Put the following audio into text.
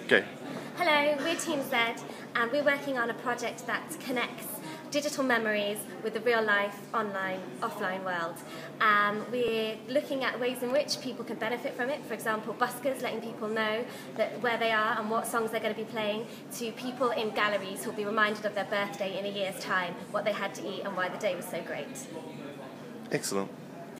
Go. Hello, we're Team Z, and we're working on a project that connects digital memories with the real life, online, offline world. We're looking at ways in which people can benefit from it. For example, buskers, letting people know that where they are and what songs they're going to be playing, to people in galleries who'll be reminded of their birthday in a year's time, what they had to eat and why the day was so great. Excellent.